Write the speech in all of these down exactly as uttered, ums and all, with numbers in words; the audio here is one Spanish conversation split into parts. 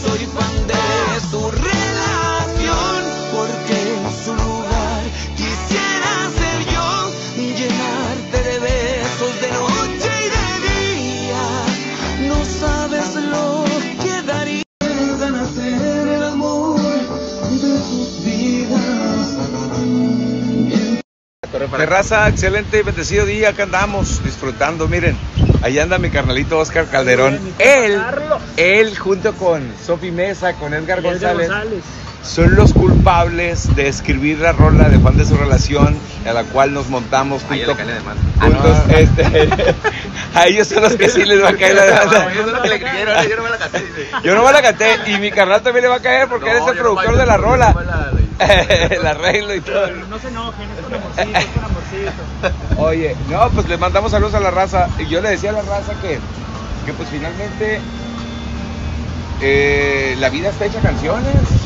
soy fan de su relación, porque en su lugar quisiera ser yo, llenarte de besos de noche y de día. No sabes lo que daría hacer el amor de sus vidas. Mi raza, excelente y bendecido día, acá andamos disfrutando, miren, ahí anda mi carnalito Oscar Calderón, él, él junto con Sofi Mesa, con Edgar González, González, son los culpables de escribir la rola de Fan de su relación, a la cual nos montamos junto, juntos, ah, no. este, a ellos son los que sí les va a caer la demanda. Yo no me la canté, yo no me la canté, y mi carnal también le va a caer porque no, él es el productor no de la rola. El arreglo y todo. No se enojen, es con amorcito, es con amorcito. Oye, no, pues le mandamos saludos a la raza. Y yo le decía a la raza que, que pues finalmente eh, la vida está hecha canciones.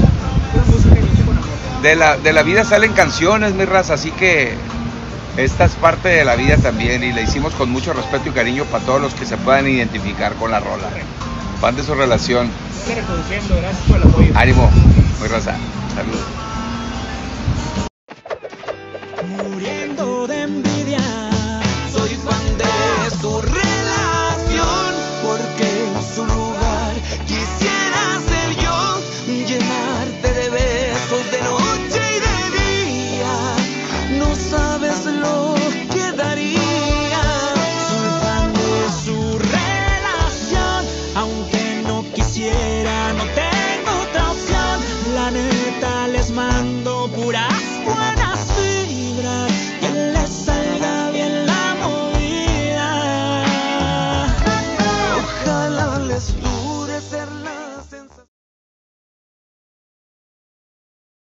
De la, de la vida salen canciones, mi raza, así que esta es parte de la vida también. Y la hicimos con mucho respeto y cariño para todos los que se puedan identificar con la rola. Fan de su relación. Gracias por el apoyo. Ánimo, mi raza. Saludos.